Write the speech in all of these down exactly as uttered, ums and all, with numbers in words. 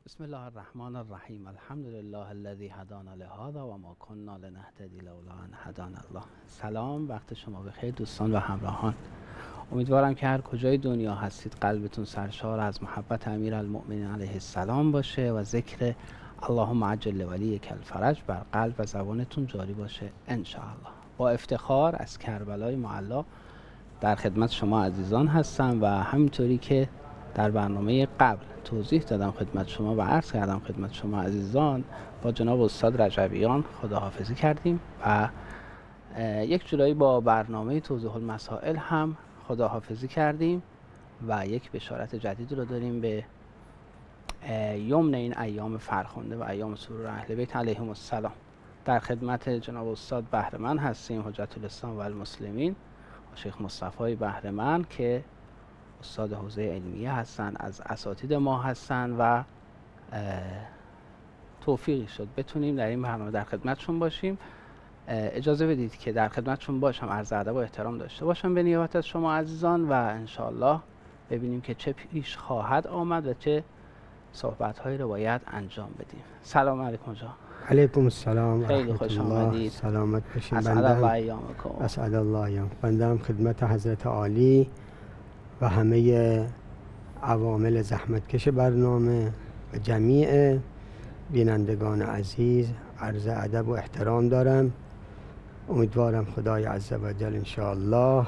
بسم الله الرحمن الرحیم. الحمد لله الذی هدانا لهذا و ما كنا لنهتدی لولا ان هدانا الله. سلام، وقت شما بخیر دوستان و همراهان. امیدوارم که هر کجای دنیا هستید قلبتون سرشار از محبت امیرالمؤمنین علیه السلام باشه و ذکر اللهم عجل ولیک الفرج بر قلب و زبانتون جاری باشه ان شاء الله. با افتخار از کربلای معلا در خدمت شما عزیزان هستم و همینطوری که در برنامه قبل توضیح دادم خدمت شما و عرض کردم خدمت شما عزیزان، با جناب استاد رجبیان خداحافظی کردیم و یک جورایی با برنامه توضیح المسائل هم خداحافظی کردیم و یک بشارت جدید رو داریم به یمن این ایام فرخنده و ایام سرور اهل بیت علیهم السلام. در خدمت جناب استاد بهرمند هستیم، حجت الاسلام و المسلمین، شیخ مصطفی بهرمند که استاد حوزه علمیه هستن، از اساتید ما هستن و توفیقی شد بتونیم در این برنامه در خدمتشون باشیم. اجازه بدید که در خدمتشون باشم، عرض ادب و احترام داشته باشم به نیابت از شما عزیزان و انشاءالله ببینیم که چه پیش خواهد آمد و چه صحبت‌هایی رو باید انجام بدیم. سلام علیکم جان. علیکم السلام. خیلی خوش آمدید. سلامت باشید. اسعد الله ایامکم. اسعد الله ایامکم. بنده خدمت حضرت عالی و همه عوامل زحمتکش برنامه و جمیع بینندگان عزیز عرض ادب و احترام دارم. امیدوارم خدای عزوجل انشاءالله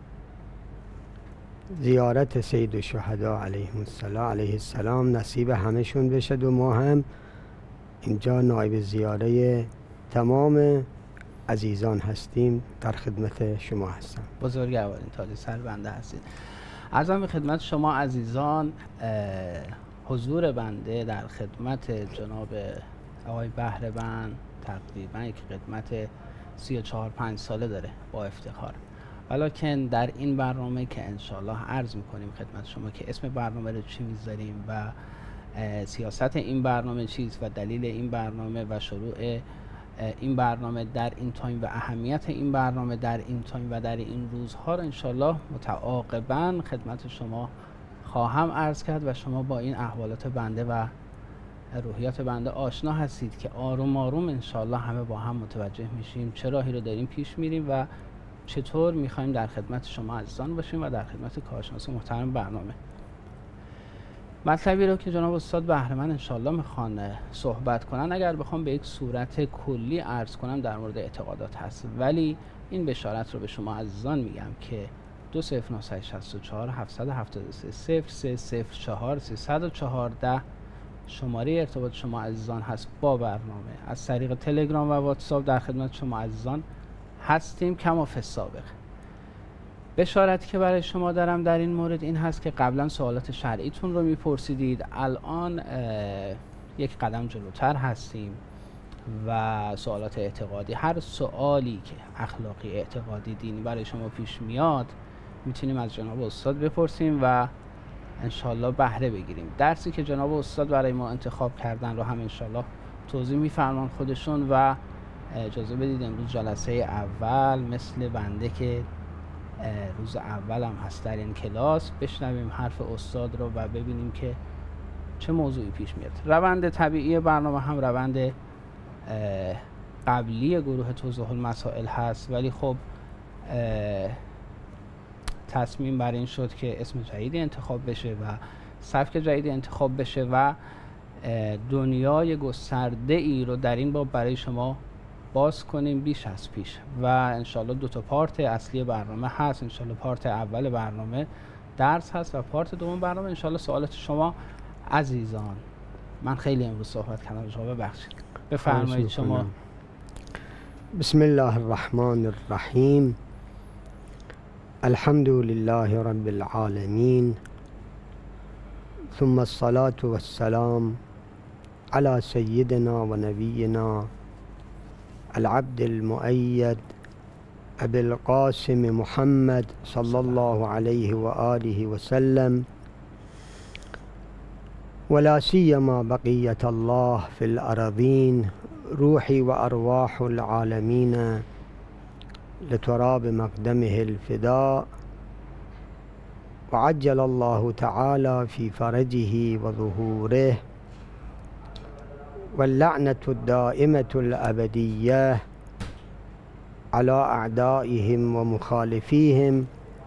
زیارت سید الشهدا علیهم السلام علیه السلام نصیب همشون بشد و ما هم اینجا نایب زیاره تمام عزیزان هستیم. در خدمت شما هستم. بزرگوارین تاج سر بنده هستید. عرضم به خدمت شما عزیزان، حضور بنده در خدمت جناب آقای بهرمند تقریبا یک خدمت سی و چهار پنج ساله داره با افتخار، ولیکن در این برنامه که انشالله عرض میکنیم خدمت شما که اسم برنامه رو چی میذاریم و سیاست این برنامه چیست و دلیل این برنامه و شروع این برنامه در این تایم و اهمیت این برنامه در این تایم و در این روزها رو انشالله متعاقباً خدمت شما خواهم عرض کرد و شما با این احوالات بنده و روحیات بنده آشنا هستید که آروم آروم انشالله همه با هم متوجه میشیم چه راهی رو داریم پیش میریم و چطور میخوایم در خدمت شما عزیزان باشیم و در خدمت کارشناس محترم برنامه. مطلبی رو که جناب استاد بهرمند انشالله میخوان صحبت کنن اگر بخوام به یک صورت کلی عرض کنم در مورد اعتقادات هست، ولی این بشارت رو به شما عزیزان میگم که دو صفر نه شش چهار هفت هفت سه صفر سه صفر چهار سیصد و چهارده شماره ارتباط شما عزیزان هست با برنامه. از طریق تلگرام و واتساپ در خدمت شما عزیزان هستیم کما فی السابق. بشارتی که برای شما دارم در این مورد این هست که قبلا سوالات شرعیتون رو میپرسیدید، الان یک قدم جلوتر هستیم و سوالات اعتقادی، هر سوالی که اخلاقی اعتقادی دینی برای شما پیش میاد میتونیم از جناب استاد بپرسیم و انشالله بهره بگیریم. درسی که جناب استاد برای ما انتخاب کردن رو هم انشالله توضیح میفرمان خودشون و اجازه بدید امروز جلسه اول مثل بنده که روز اول هم هست در این کلاس بشنویم حرف استاد رو و ببینیم که چه موضوعی پیش میاد. روند طبیعی برنامه هم روند قبلی گروه توضیح المسائل هست، ولی خب تصمیم بر این شد که اسم جدیدی انتخاب بشه و سبک جدیدی انتخاب بشه و دنیای گسترده ای رو در این باب برای شما باز کنیم بیش از پیش و انشالله دو تا پارت اصلی برنامه هست. انشالله پارت اول برنامه درس هست و پارت دوم برنامه انشالله سوالات شما عزیزان. من خیلی امروز صحبت کردم، شما ببخشید، بفرمایید شما. بسم الله الرحمن الرحیم. الحمد لله رب العالمین ثم الصلاة والسلام على سيدنا و نبینا العبد المؤید ابی القاسم محمد صلی الله علیه و آله و سلم ولا سیما بقیة الله فی الارضین روحی و ارواح العالمین لتراب مقدمه الفداء وعجل الله تعالى في فرجه وظهوره واللعنة الدائمة الأبدية على أعدائهم ومخالفيهم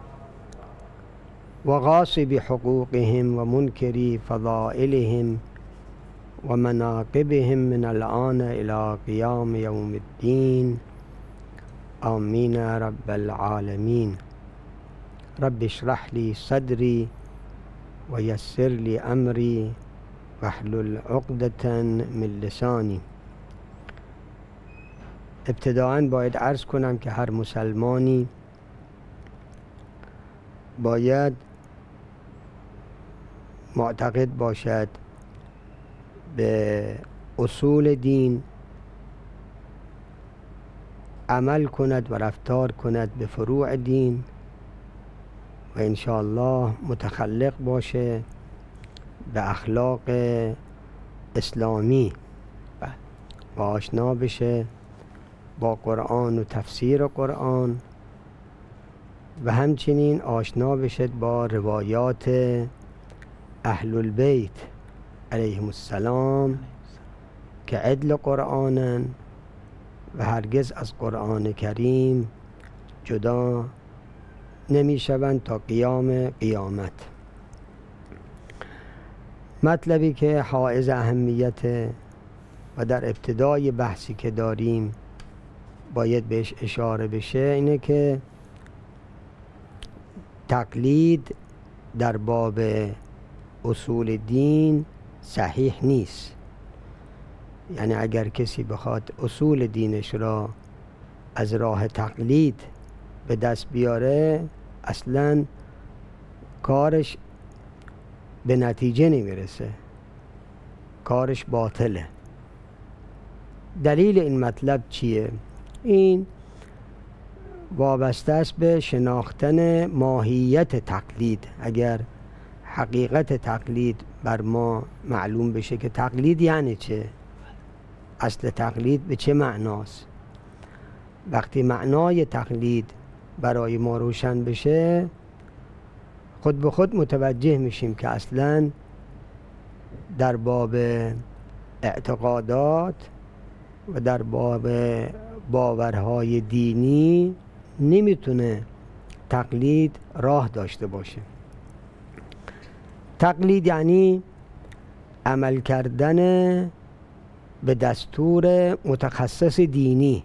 وغاصب حقوقهم ومنكري فضائلهم ومناقبهم من الآن إلى قيام يوم الدين آمين رب العالمين. رب اشرح لي صدري ويسر لي أمري واحلل عقدة من لسانی. ابتداءً باید عرض کنم که هر مسلمانی باید معتقد باشد به اصول دین، عمل کند و رفتار کند به فروع دین و انشاءالله متخلق باشه به اخلاق اسلامی و آشنا بشه با قرآن و تفسیر قرآن و همچنین آشنا بشه با روایات اهل البیت علیهم السلام که عدل قرآنن و هرگز از قرآن کریم جدا نمی شوند تا قیام قیامت. مطلبی که حائز اهمیت و در ابتدای بحثی که داریم باید بهش اشاره بشه اینه که تقلید در باب اصول دین صحیح نیست. یعنی اگر کسی بخواد اصول دینش را از راه تقلید به دست بیاره اصلا کارش به نتیجه نمیرسه، کارش باطله. دلیل این مطلب چیه؟ این وابسته است به شناختن ماهیت تقلید. اگر حقیقت تقلید بر ما معلوم بشه که تقلید یعنی چه، اصل تقلید به چه معناست، وقتی معنای تقلید برای ما روشن بشه خود به خود متوجه میشیم که اصلا در باب اعتقادات و در باب باورهای دینی نمیتونه تقلید راه داشته باشه. تقلید یعنی عمل کردن به دستور متخصص دینی.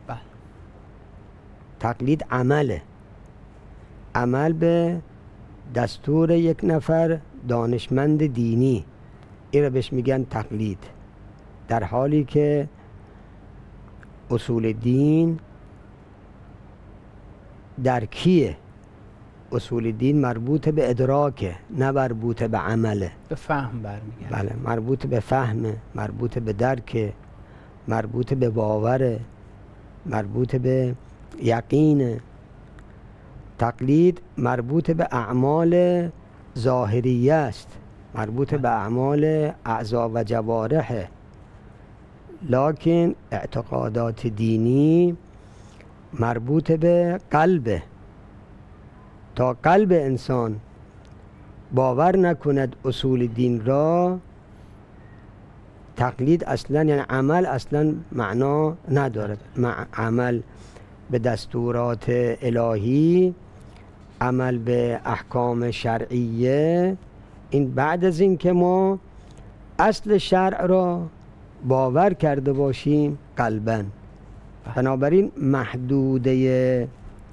تقلید عمله، عمل به دستور یک نفر دانشمند دینی، این را بهش میگن تقلید. در حالی که اصول دین درکیه، اصول دین مربوط به ادراکه نه مربوط به عمله، به فهم برمیگرده. بله، مربوط به فهمه، مربوط به درکه، مربوط به باوره، مربوط به یقینه. تقلید مربوط به اعمال ظاهریه است، مربوط به اعمال اعضا و جوارحه. لکن اعتقادات دینی مربوط به قلبه. تا قلب انسان باور نکند اصول دین را، تقلید اصلا یعنی عمل اصلا معنا ندارد. عمل به دستورات الهی، عمل به احکام شرعیه، این بعد از این که ما اصل شرع را باور کرده باشیم قلباً. بنابراین محدوده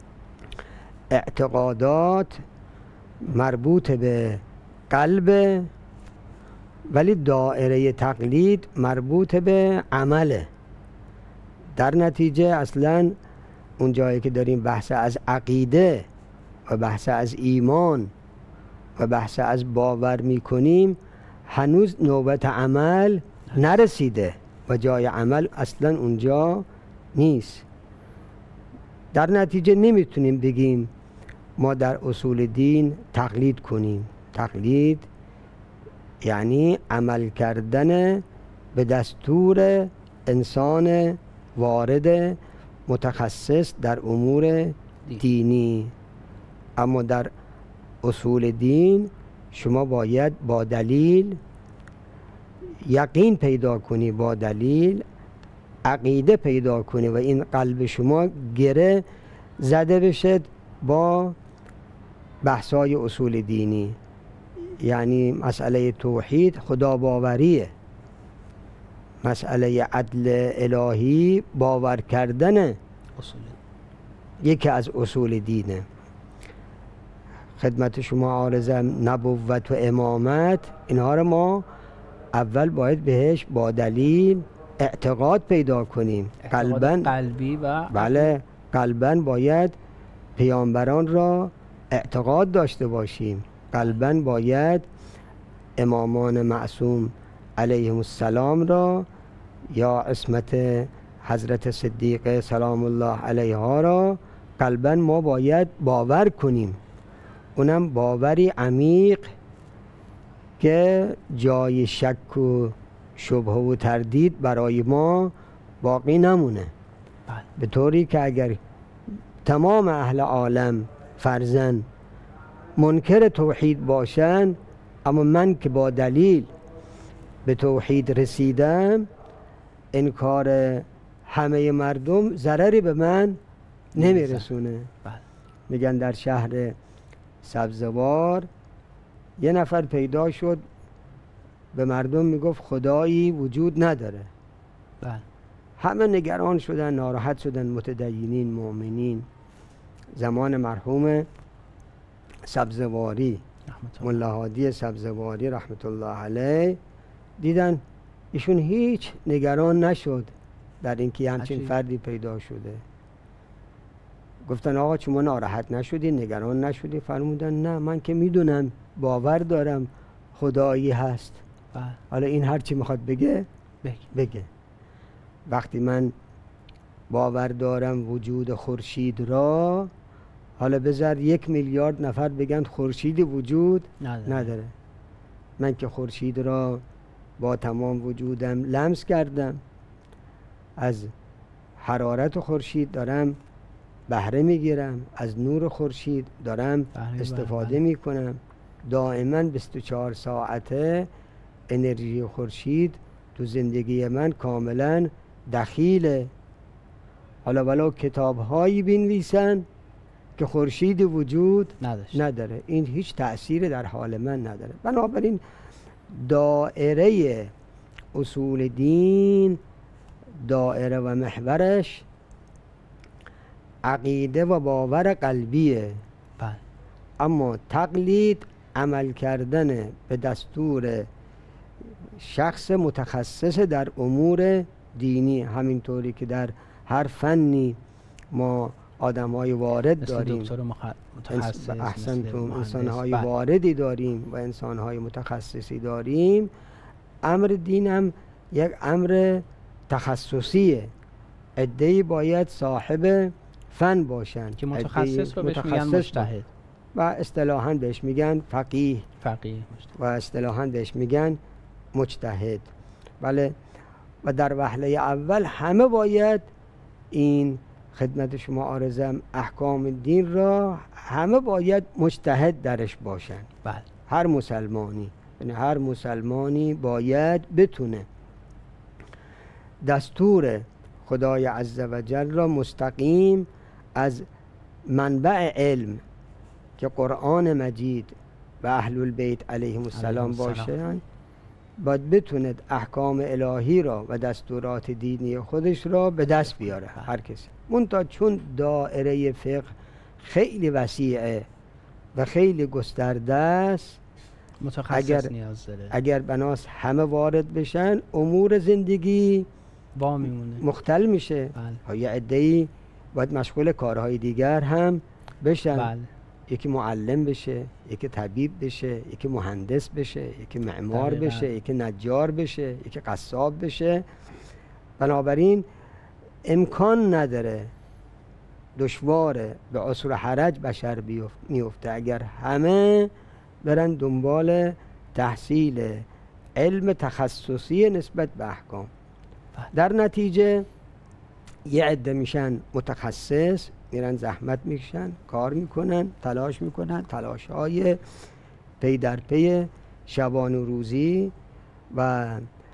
اعتقادات مربوط به قلب، ولی دائره تقلید مربوط به عمله. در نتیجه اصلا اون جایی که داریم بحث از عقیده و بحث از ایمان و بحث از باور میکنیم هنوز نوبت عمل نرسیده و جای عمل اصلا اونجا نیست. در نتیجه نمیتونیم بگیم ما در اصول دین تقلید کنیم. تقلید یعنی عمل کردن به دستور انسان وارد متخصص در امور دینی. اما در اصول دین شما باید با دلیل یقین پیدا کنی با دلیل، عقیده پیدا کنی و این قلب شما گره زده بشه با بحثای اصول دینی، یعنی مسئله توحید خدا باوریه، مسئله عدل الهی باور کردن اصول یکی از اصول دینه. خدمت شما عارضم نبوت و امامت، اینها رو ما اول باید بهش با دلیل اعتقاد پیدا کنیم. قلبن قلبی و بله، قلبن باید پیامبران را اعتقاد داشته باشیم، قلبن باید امامان معصوم علیهم السلام را یا عصمت حضرت صدیقه سلام الله علیها را قلبا ما باید باور کنیم، اونم باوری عمیق که جای شک و شبهه و تردید برای ما باقی نمونه. به طوری که اگر تمام اهل عالم فرزن منکر توحید باشن، اما من که با دلیل به توحید رسیدم، انکار همه مردم ضرری به من نمیرسونه. میگن در شهر سبزوار یه نفر پیدا شد به مردم میگفت خدایی وجود نداره. بله. همه نگران شدن، ناراحت شدن، متدینین، مؤمنین. زمان مرحوم سبزواری ملا هادی سبزواری رحمت الله علیه، دیدن ایشون هیچ نگران نشد در اینکه همچین فردی پیدا شده. گفتن آقا شما ناراحت نشدی، نگران نشدی؟ فرمودن نه، من که میدونم، باور دارم خدایی هست. بله. حالا این هر چی میخواد بگه بگه. بگه. وقتی من باور دارم وجود خورشید را، حالا بذار یک میلیارد نفر بگن خورشید وجود نداره. نداره. من که خورشید را با تمام وجودم لمس کردم، از حرارت خورشید دارم بهره میگیرم، از نور خورشید دارم استفاده میکنم، دائما بیست و چهار ساعته انرژی خورشید تو زندگی من کاملا دخیله. حالا ولو کتاب هایی بنویسن که خورشید وجود نداشت. نداره، این هیچ تأثیری در حال من نداره. بنابراین دائره اصول دین، دائره و محورش عقیده و باور قلبیه. بله. اما تقلید، عمل کردن به دستور شخص متخصص در امور دینی، همینطوری که در هر فنی ما آدم‌های وارد داریم، دکتر متخصص، احسنتم، انسان‌های واردی داریم و انسان‌های متخصصی داریم. امر دین هم یک امر تخصصیه. عده‌ای باید صاحب فن باشن که متخصص رو بهش میگن مجتهد و اصطلاحاً بهش میگن فقیه فقیه و اصطلاحاً بهش میگن مجتهد. بله. و در وهله اول همه باید این خدمت شما عارضم احکام دین را همه باید مجتهد درش باشن. بله. هر مسلمانی، یعنی هر مسلمانی باید بتونه دستور خدای عزوجل را مستقیم از منبع علم که قرآن مجید و اهل البیت علیهم السلام باشه، باید بتونه احکام الهی را و دستورات دینی خودش را به دست بیاره. هر کسی منتها چون دائره فقه خیلی وسیعه و خیلی گسترده است، متخصص اگر نیاز داره. اگر بناس همه وارد بشن، امور زندگی با میمونه، مختل میشه. بله. یه عده‌ای باید مشغول کارهای دیگر هم بشن. بله. یکی معلم بشه، یکی طبیب بشه، یکی مهندس بشه، یکی معمار دقیقا. بشه، یکی نجار بشه، یکی قصاب بشه. بنابراین امکان نداره، دشواره، به عسر و حرج بشر میفته اگر همه برن دنبال تحصیل علم تخصصی نسبت به احکام. در نتیجه یه عده میشن متخصص، میرن زحمت میکشن، کار میکنن، تلاش میکنن، تلاش های پی در پی شبان و روزی و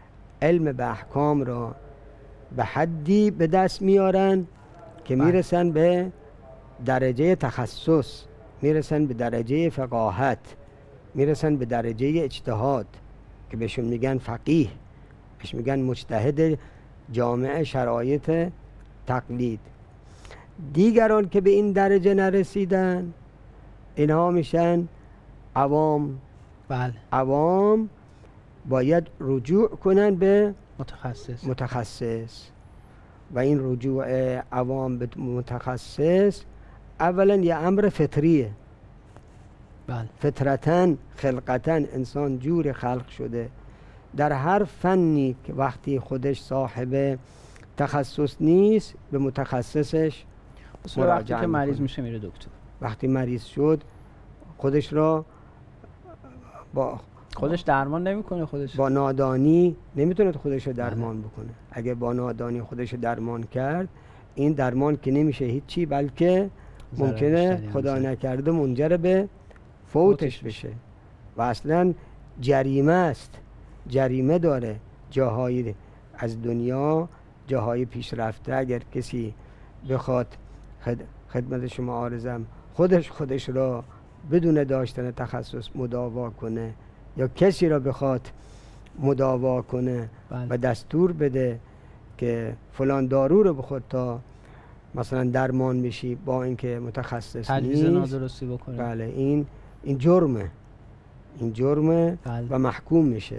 علم به احکام را به حدی به دست میارن که میرسن به درجه تخصص، میرسن به درجه فقاهت، میرسن به درجه اجتهاد که بهشون میگن فقیه، بهش میگن مجتهد جامع شرایط تقلید. دیگران که به این درجه نرسیدن اینها میشن عوام. بله. عوام باید رجوع کنن به متخصص. متخصص و این رجوع عوام به متخصص اولا یه امر فطریه. بله. فطرتاً خلقتاً انسان جور خلق شده در هر فنی که وقتی خودش صاحب تخصص نیست به متخصصش وقتی که مریض میشه میره دکتر. وقتی مریض شد خودش را با خودش درمان نمیکنه، خودش با نادانی نمیتونه خودش رو درمان بکنه. اگه با نادانی خودش رو درمان کرد این درمان که نمیشه هیچی، بلکه ممکنه خدا نکرده منجر به فوتش بشه و اصلا جریمه است، جریمه داره. جاهای از دنیا، جاهای پیشرفته، اگر کسی بخواد خدمت شما عارضم خودش خودش را بدون داشتن تخصص مداوا کنه یا کسی را بخواد مداوا کنه بله. و دستور بده که فلان دارو رو بخور تا مثلا درمان بشی با اینکه متخصص نیست، تجویز نادرستی بکنه، بله این این جرمه، این جرمه بله. و محکوم میشه.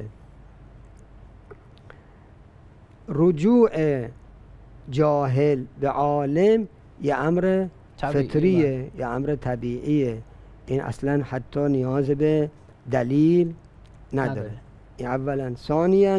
رجوع جاهل به عالم یه امر فطریه، یه امر طبیعیه. این اصلا حتی نیاز به دلیل نداره, نداره. این اولا. ثانیاً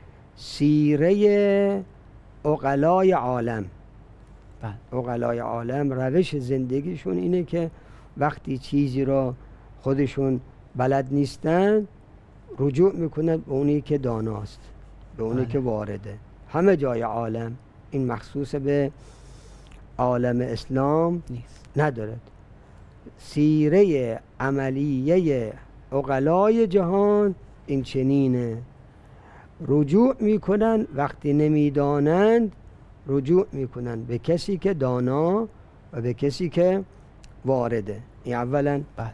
سیره عقلای عالم. بله. عقلای عالم روش زندگیشون اینه که وقتی چیزی را خودشون بلد نیستن رجوع میکنن به اونی که داناست، به اونی بله. که وارده. همه جای عالم، این مخصوص به عالم اسلام نیست، ندارد. سیره عملیه عقلای جهان این چنینه، رجوع میکنن وقتی نمیدانند، رجوع میکنن به کسی که دانا و به کسی که وارده. این اولا. بله.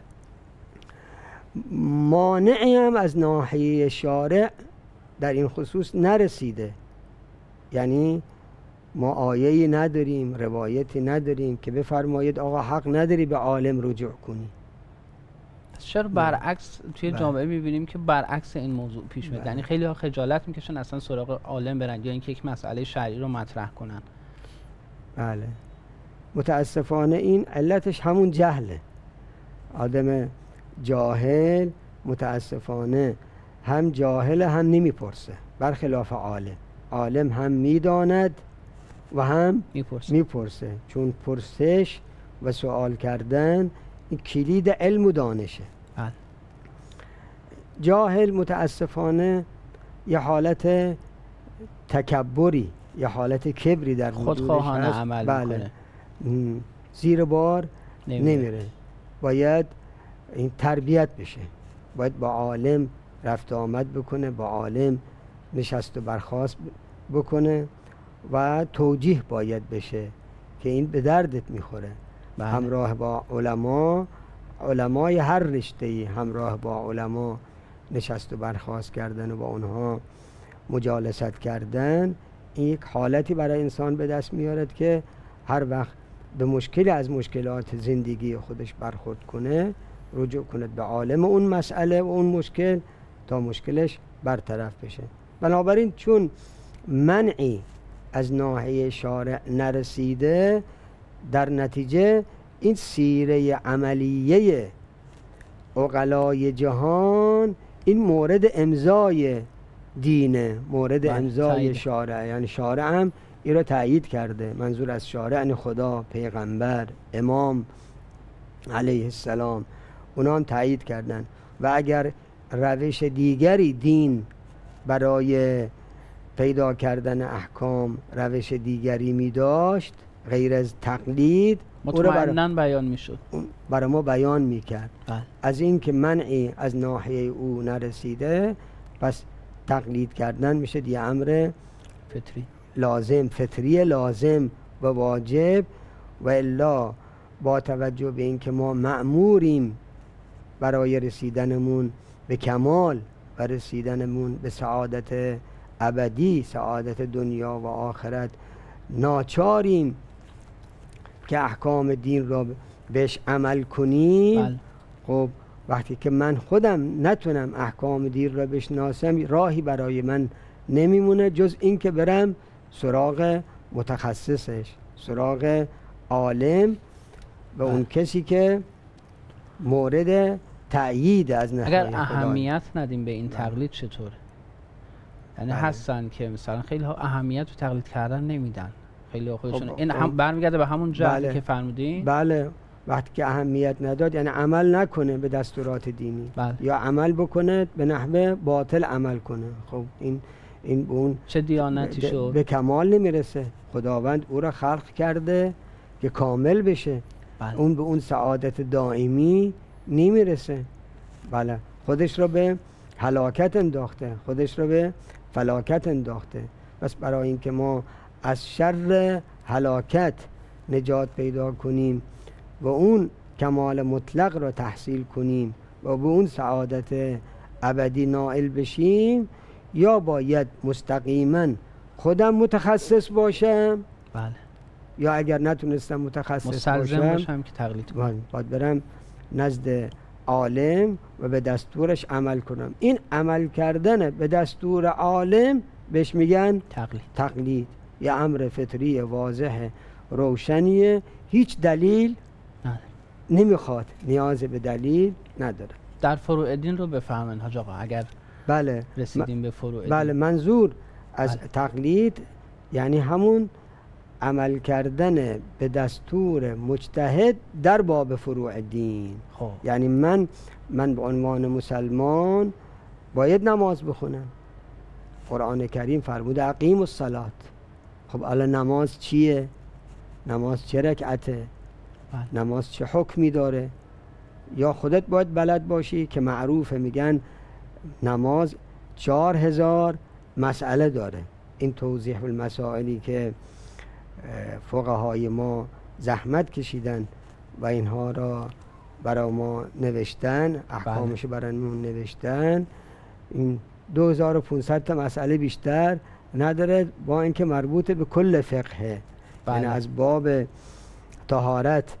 مانعی هم از ناحیه شارع در این خصوص نرسیده، یعنی ما آیه‌ای نداریم، روایتی نداریم که بفرمایید آقا حق نداری به عالم رجوع کنی. چرا برعکس توی بله. جامعه میبینیم که برعکس این موضوع پیش میاد؟ بله. یعنی خیلی ها خجالت میکشن اصلا سراغ عالم برن یا اینکه یک مسئله شرعی رو مطرح کنن. بله متاسفانه این علتش همون جهله. آدم جاهل متاسفانه هم جاهل هم نمیپرسه، برخلاف عالم. عالم هم میداند و هم میپرسه. میپرسه، چون پرسش و سوال کردن این کلید علم و دانشه. بله. جاهل متاسفانه یه حالت تکبری، یه حالت کبری در خودخواهانه عمل بله. میکنه، زیر بار نمیره. نمیره. باید این تربیت بشه، باید با عالم رفت آمد بکنه، با عالم نشست و برخاست بکنه و توجیه باید بشه که این به دردت میخوره. بله. همراه با علما، علمای هر رشته‌ای همراه با علما نشست و برخاست کردن و با اونها مجالست کردن، این یک حالتی برای انسان به دست میارد که هر وقت به مشکلی از مشکلات زندگی خودش برخورد کنه رجوع کند به عالم اون مسئله و اون مشکل تا مشکلش برطرف بشه. بنابراین چون منعی از ناحیه شارع نرسیده، در نتیجه این سیره عملیه عقلای جهان این مورد امضای دینه، مورد امضای شارع، یعنی شارع هم این را تأیید کرده. منظور از شارع یعنی خدا، پیغمبر، امام علیه السلام، اونا هم تأیید کردن. و اگر روش دیگری دین برای پیدا کردن احکام روش دیگری می داشت غیر از تقلید، مطمئناً بیان می شد، برای ما بیان می کرد. بله. از این که منعی از ناحیه او نرسیده، پس تقلید کردن میشه یه امر فطری لازم، فطری لازم و واجب، و الا با توجه به اینکه ما مأموریم برای رسیدنمون به کمال و رسیدنمون به سعادت ابدی، سعادت دنیا و آخرت، ناچاریم که احکام دین را بهش عمل کنیم. بله. خب وقتی که من خودم نتونم احکام دین را بشناسم، راهی برای من نمیمونه جز این که برم سراغ متخصصش، سراغ عالم و اون کسی که مورد تأیید از نهای اگر خدا. اهمیت ندیم به این تقلید چطوره؟ یعنی بله. هستن که مثلا خیلی ها اهمیت به تقلید کردن نمیدن، خیلی ها خودشون خب این خب. هم برمیگرده به همون جهتی بله. که فرمودین. بله، وقتی که اهمیت نداد یعنی عمل نکنه به دستورات دینی. بله. یا عمل بکنه به نحوه باطل عمل کنه. خب این این به اون چه دیانتی شد؟ به کمال نمیرسه. خداوند او را خلق کرده که کامل بشه. بله. اون به اون سعادت دائمی نمیرسه. بله، خودش را به هلاکت انداخته، خودش را به فلاکت انداخته. بس برای اینکه ما از شر هلاکت نجات پیدا کنیم و اون کمال مطلق را تحصیل کنیم و به اون سعادت ابدی نائل بشیم، یا باید مستقیما خودم متخصص باشم، بله. یا اگر نتونستم متخصص مستلزم باشم باشم که تقلید کنم. باید برم نزد عالم و به دستورش عمل کنم. این عمل کردن به دستور عالم بهش میگن تقلید. تقلید. یه امر فطری واضح روشنیه، هیچ دلیل نداره. نمیخواد، نیاز به دلیل نداره. در فروع دین رو بفهمن حاج آقا، اگر بله رسیدیم به فروع دین. بله، منظور از بله. تقلید یعنی همون عمل کردن به دستور مجتهد در باب فروع دین. خب یعنی من من به عنوان مسلمان باید نماز بخونم. قرآن کریم فرموده اقیم الصلاة. خب الان نماز چیه؟ نماز چه رکعته؟ بله. نماز چه حکمی داره؟ یا خودت باید بلد باشی که معروفه، میگن نماز چهار هزار مسئله داره. این توضیح المسائلی که فقهای ما زحمت کشیدن و اینها را برای ما نوشتن، احکامش رو برای ما نوشتن، این دو هزار و پانصد تا مسئله بیشتر نداره، با اینکه مربوط به کل فقهه. بله. یعنی از باب طهارت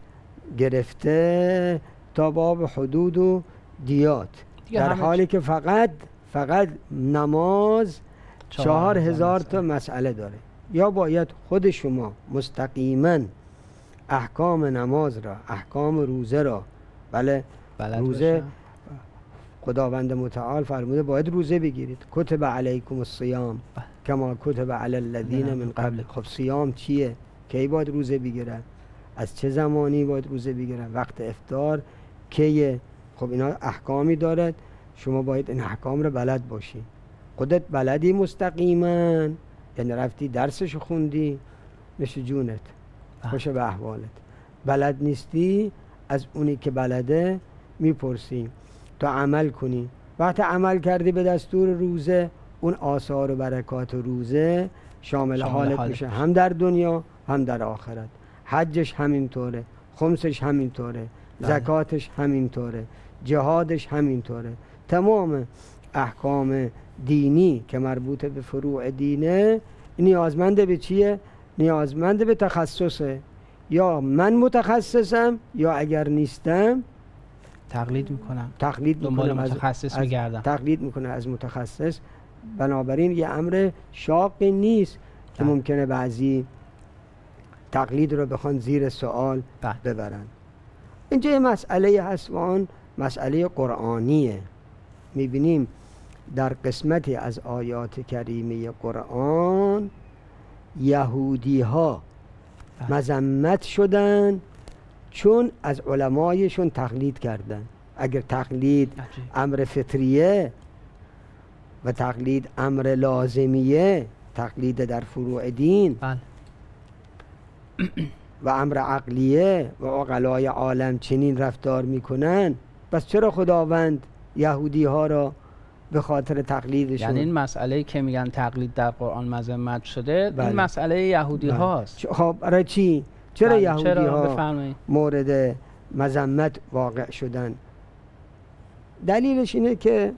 گرفته تا باب حدود و دیات، در حالی که فقط فقط نماز چهار هزار تا مسئله داره. یا باید خود شما مستقیما احکام نماز را، احکام روزه را، بله روزه باشم. خداوند متعال فرموده باید روزه بگیرید، کتب علیکم الصیام بله. کما کتب علی الذین من قبل. خب صیام چیه؟ کی باید روزه بگیرن؟ از چه زمانی باید روزه بگیرن؟ وقت افطار کیه؟ خب اینا احکامی دارد، شما باید این احکام رو بلد باشی. خودت بلدی مستقیما، یعنی رفتی درسشو خوندی، نشه جونت، خوش به احوالت. بلد نیستی، از اونی که بلده میپرسی تا عمل کنی. وقتی عمل کردی به دستور روزه، اون آثار و برکات روزه شامل, شامل حالت حالت میشه، هم در دنیا هم در آخرت. حجش همینطوره، خمسش همینطوره، زکاتش همینطوره، جهادش همینطوره. تمام احکام دینی که مربوط به فروع دینه نیازمند به چیه؟ نیازمند به تخصصه. یا من متخصصم، یا اگر نیستم تقلید میکنم، تقلید دنبال میکنم، متخصص از میگردم، تقلید میکنه از متخصص. بنابراین یه امر شاقی نیست که ممکنه بعضی تقلید رو بخوان زیر سوال ببرن. اینجا یه مسئله هست و آن مسئله قرآنیه. میبینیم در قسمتی از آیات کریمه قرآن یهودی ها مذمت شدن چون از علمایشون تقلید کردن. اگر تقلید امر فطریه و تقلید امر لازمیه، تقلید در فروع دین بله. و امر عقلیه و عقلای عالم چنین رفتار میکنن، پس چرا خداوند یهودی ها را به خاطر تقلیدشون. یعنی این مسئله که میگن تقلید در قرآن مذمت شده، بله. این مسئله یهودی بله. هاست. خب برای چی؟ چرا بله. یهودی چرا؟ ها بفرمایید. مورد مذمت واقع شدن؟ دلیلش اینه که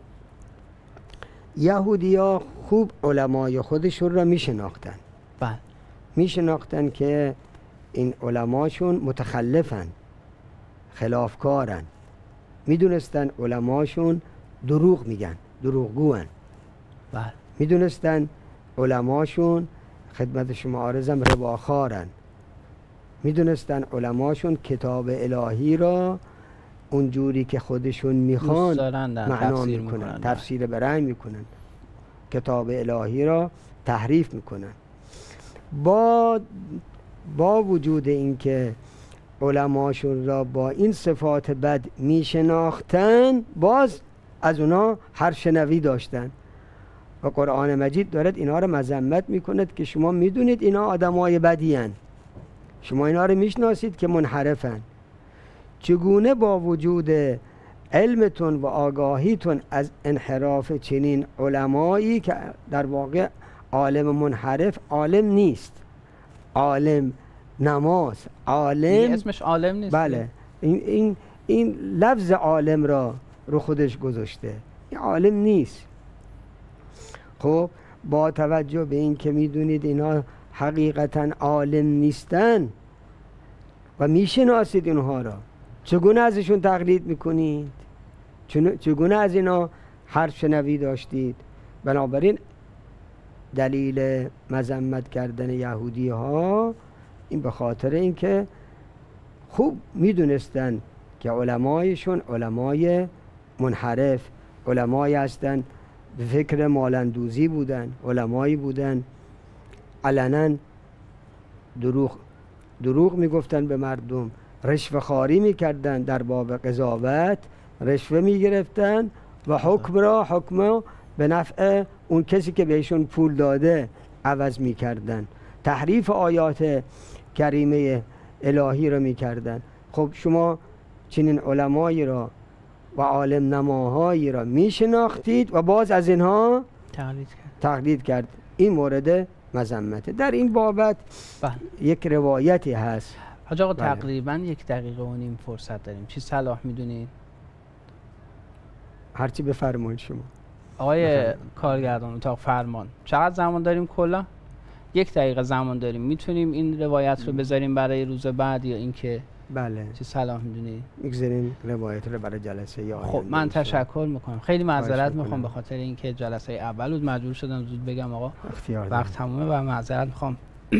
یهودی ها خوب علمای خودشون را میشناختن. بله. میشناختن که این علماشون متخلفن، خلافکارن. میدونستن علماشون دروغ میگن، دروغگوان. بله. میدونستن علماشون خدمت شما عارضم رباخارن. میدونستن علماشون کتاب الهی را اونجوری که خودشون میخوان معنا تفسیر میکنن، میکنن. تفسیر برنگ میکنن، کتاب الهی را تحریف میکنن. با با وجود اینکه علماشون را با این صفات بد میشناختن، باز از اونا هر شنوی داشتن و قرآن مجید دارد اینا را مذمت میکند که شما میدونید اینا آدمای بدی هن، شما اینا را میشناسید که منحرفن. چگونه با وجود علمتون و آگاهیتون از انحراف چنین علمایی که در واقع عالم منحرف عالم نیست، عالم نماز، عالم اسمش عالم نیست. بله، این این این لفظ عالم را رو خودش گذاشته، این عالم نیست. خب با توجه به این که میدونید اینا حقیقتا عالم نیستن و میشناسید اینها را، چگونه ازشون تقلید میکنید؟ چگونه از اینا حرف شنوی داشتید؟ بنابراین دلیل مذمت کردن یهودی ها این به خاطر اینکه خوب میدونستن که علمایشون علمای منحرف، علمایی هستن به فکر مالندوزی بودن، علمایی بودن علنا دروغ دروغ میگفتن به مردم، رشوه خواری میکردن، در باب قضاوت رشوه میگرفتن و حکم را حکم به نفع اون کسی که بهشون پول داده عوض میکردن، تحریف آیات کریمه الهی را میکردن. خب شما چنین علمایی را و عالم نماهایی را میشناختید و باز از اینها تقلید کرد. تقلید کرد. این مورد مذمته. در این بابت بله. یک روایتی هست. حاج آقا بله. تقریبا یک دقیقه و نیم فرصت داریم، چی صلاح میدونید؟ هرچی بفرمایید شما. آقای بفرمایید. کارگردان اتاق فرمان، چقدر زمان داریم کلا؟ یک دقیقه زمان داریم. میتونیم این روایت رو بذاریم برای روز بعد یا اینکه بله، چی صلاح میدونید؟ میگذاریم روایت رو برای جلسه یا خب من تشکر میکنم، خیلی معذرت میکنم. میخوام به خاطر اینکه جلسه اول بود مجبور شدم زود بگم آقا اختیار وقت تمومه و معذرت میخوام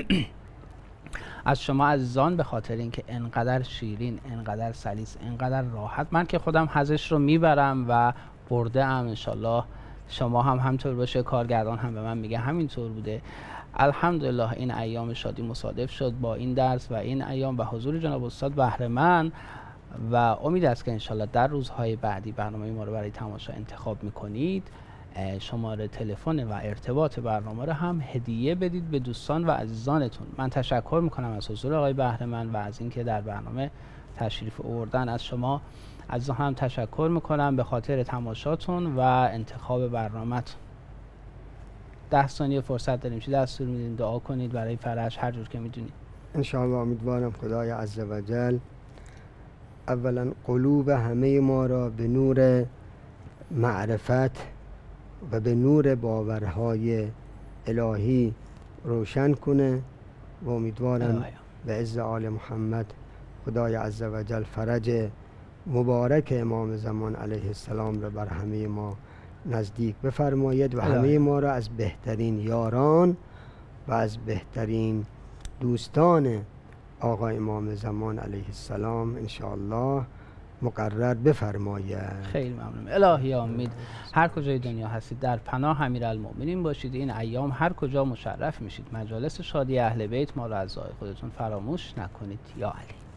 از شما عزیزان به خاطر اینکه انقدر شیرین، انقدر سلیس، انقدر راحت، من که خودم حظش رو میبرم و برده ام، انشالله شما هم همطور باشه، کارگردان هم به من میگه همینطور بوده. الحمدلله این ایام شادی مصادف شد با این درس و این ایام و حضور جناب استاد بهره من و امید است که انشالله در روزهای بعدی برنامه ما رو برای تماشا انتخاب میکنید. شماره تلفن و ارتباط برنامه رو هم هدیه بدید به دوستان و عزیزانتون. من تشکر میکنم از حضور آقای بهره من و از اینکه در برنامه تشریف آوردن. از شما عزیزان هم تشکر میکنم به خاطر تماشاتون و انتخاب برنامه‌تون. ده ثانیه فرصت داریم، چی دستور میدین؟ دعا کنید برای فرج هر جور که میدونید. انشاءالله امیدوارم خدای عزوجل اولا قلوب همه ما را به نور معرفت و به نور باورهای الهی روشن کنه و امیدوارم به عز آل محمد خدای عزوجل فرج مبارک امام زمان علیه السلام را بر همه ما نزدیک بفرماید و همه ما را از بهترین یاران و از بهترین دوستان آقا امام زمان علیه السلام انشاءالله مقرر بفرماید. خیلی ممنون. الهی امید هر کجای دنیا هستید در پناه امیرالمؤمنین باشید. این ایام هر کجا مشرف میشید. مجالس شادی اهل بیت ما را از راه خودتون فراموش نکنید. یا علی.